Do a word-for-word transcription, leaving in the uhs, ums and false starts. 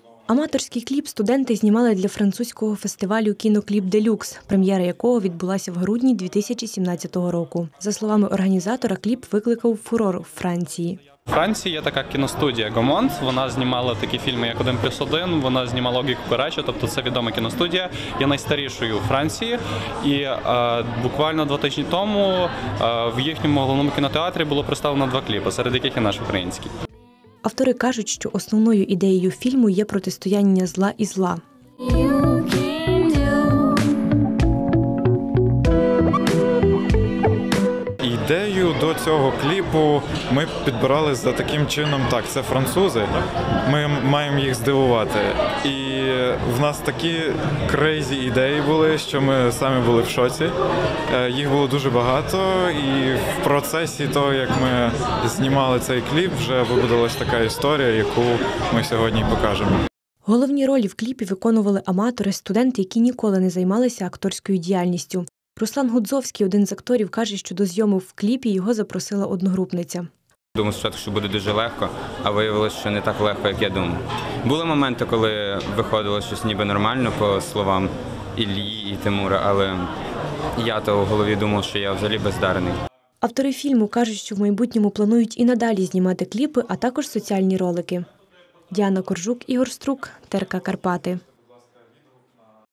Аматорський кліп студенти знімали для французького фестивалю «Кінокліп Делюкс», прем'єра якого відбулася в грудні дві тисячі сімнадцятого року. За словами організатора, кліп викликав фурор у Франції. У Франції є така кіностудія «Гомонт». Вона знімала такі фільми, як «Один плюс один», вона знімала «Логіку Курача», тобто це відома кіностудія, є найстарішою у Франції. І е, буквально два тижні тому е, в їхньому головному кінотеатрі було представлено два кліпи, серед яких і наш український. Автори кажуть, що основною ідеєю фільму є протистояння зла і зла. Ідею до цього кліпу ми підбирали за таким чином, так, це французи, ми маємо їх здивувати. І в нас такі крейзі ідеї були, що ми самі були в шоці. Їх було дуже багато, і в процесі того, як ми знімали цей кліп, вже вибудилась така історія, яку ми сьогодні покажемо. Головні ролі в кліпі виконували аматори, студенти, які ніколи не займалися акторською діяльністю. Руслан Гудзовський, один з акторів, каже, що до зйомок в кліпі його запросила одногрупниця. Думав спочатку, що буде дуже легко, а виявилося, що не так легко, як я думав. Були моменти, коли виходило щось ніби нормально по словам Іллі і Тимура, але я то в голові думав, що я взагалі бездарний. Автори фільму кажуть, що в майбутньому планують і надалі знімати кліпи, а також соціальні ролики. Діана Коржук, Ігор Струк, Терка Карпати.